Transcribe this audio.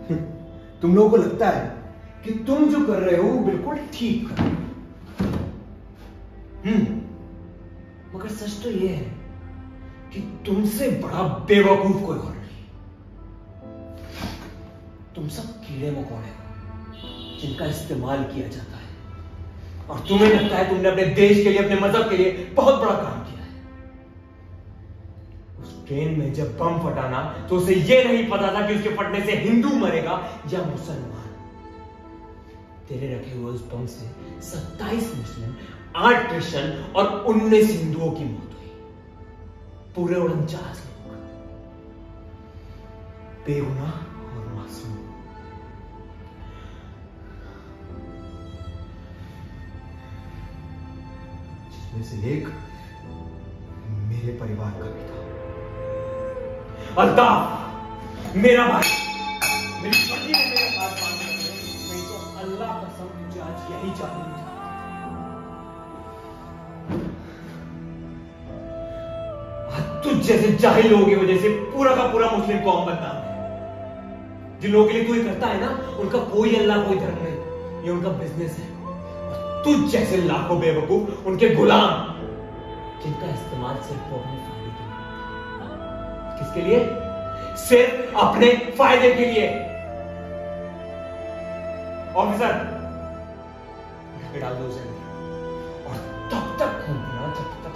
तुम लोगों को लगता है कि तुम जो कर रहे हो वो बिल्कुल ठीक कर रहे हो। मगर सच तो यह है कि तुमसे बड़ा बेवकूफ कोई और नहीं। तुम सब कीड़े मकोड़े हो जिनका इस्तेमाल किया जाता है, और तुम्हें लगता है तुमने अपने देश के लिए, अपने मजहब के लिए बहुत बड़ा काम किया है। उस ट्रेन में जब बम फटा ना, तो उसे यह नहीं पता था कि उसके फटने से हिंदू मरेगा या मुसलमान। तेरे रखे हुए उस बम से 27 मुस्लिम, 8 क्रिश्चियन और 19 हिंदुओं की मौत हुई। पूरे 49 लोग बेगुनाह और मासूम। जिसमें से एक मेरे परिवार का भी था। अल्ताफ मेरा भाई, मेरी पत्नी ने मेरे साथ बात की, नहीं तो अल्लाह कसम मुझे आज यही चाहिए था। तुझ जैसे जाहिल लोगों की वजह से पूरा का पूरा मुस्लिम कौम बदनाम है। जिन लोगों के लिए तू ये करता है ना, उनका कोई अल्लाह कोई धर्म नहीं, ये उनका बिजनेस है। और तुझ जैसे लाखों बेवकूफ उनके गुलाम, जिनका इस्तेमाल सिर्फ वो अपने फायदे के लिए। किसके लिए? सिर्फ अपने फायदे के लिए। ऑफिसर, डाल दो उसे, और तब तक खून पीना जब तक